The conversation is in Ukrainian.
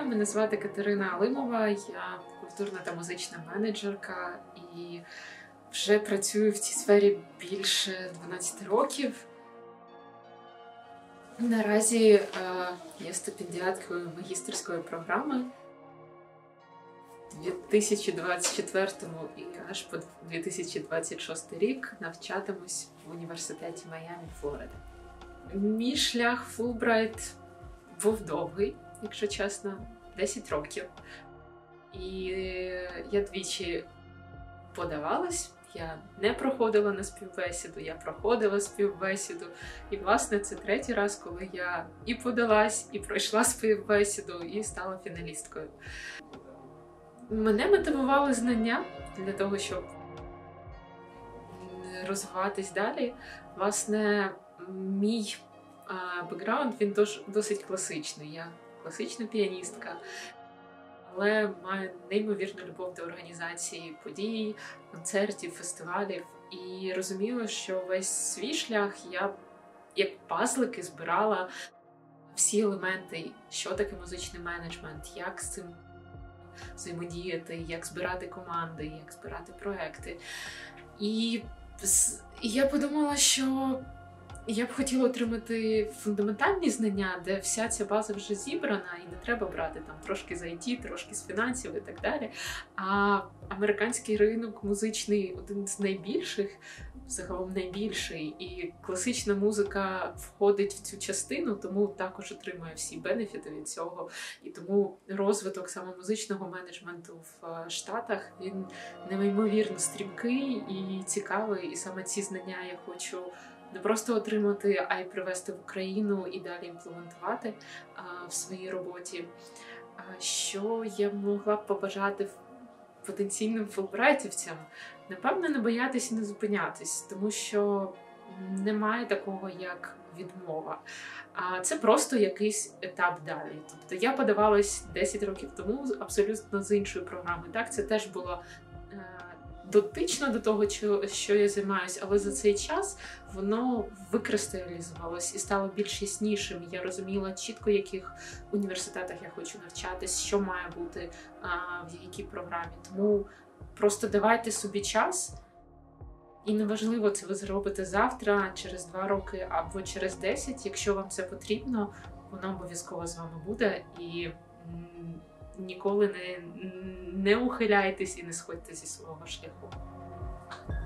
мене звати Катерина Алимова, я культурна та музична менеджерка і вже працюю в цій сфері більше 12 років. Наразі я стипендіаткою магістерської програми. У 2024 і аж по 2026 рік навчатимусь в університеті Майамі, Флорида. Мій шлях Фулбрайт був довгий, якщо чесно, 10 років. І я двічі подавалась, я не проходила на співбесіду, я проходила співбесіду. І, власне, це третій раз, коли я і подалась, і пройшла співбесіду, і стала фіналісткою. Мене мотивували знання для того, щоб розвиватись далі. Власне, мій бекграунд, він досить класичний. Я класична піаністка, але маю неймовірну любов до організації подій, концертів, фестивалів. І розуміла, що весь свій шлях я як пазлики збирала всі елементи, що таке музичний менеджмент, як з цим взаємодіяти, як збирати команди, як збирати проекти. І я подумала, що я б хотіла отримати фундаментальні знання, де вся ця база вже зібрана, і не треба брати там трошки з IT, трошки з фінансів і так далі. А американський ринок музичний один з найбільших, загалом найбільший, і класична музика входить в цю частину, тому також отримує всі бенефіти від цього. І тому розвиток саме музичного менеджменту в Штатах, він неймовірно стрімкий і цікавий, і саме ці знання я хочу не просто отримати, а й привезти в Україну і далі імплементувати в своїй роботі. Що я могла б побажати потенційним фулбрайтівцям? Напевно, не боятися і не зупинятись, тому що немає такого, як відмова. А це просто якийсь етап далі. Тобто я подавалась 10 років тому абсолютно з іншої програми. Так, це теж було дотично до того, що я займаюся, але за цей час воно викристалізувалось і стало більш яснішим. Я розуміла чітко, в яких університетах я хочу навчатись, що має бути в якій програмі. Тому просто давайте собі час, і неважливо, це ви зробите завтра, через 2 роки або через 10, якщо вам це потрібно, воно обов'язково з вами буде. І ніколи не ухиляйтесь і не сходьте зі свого шляху.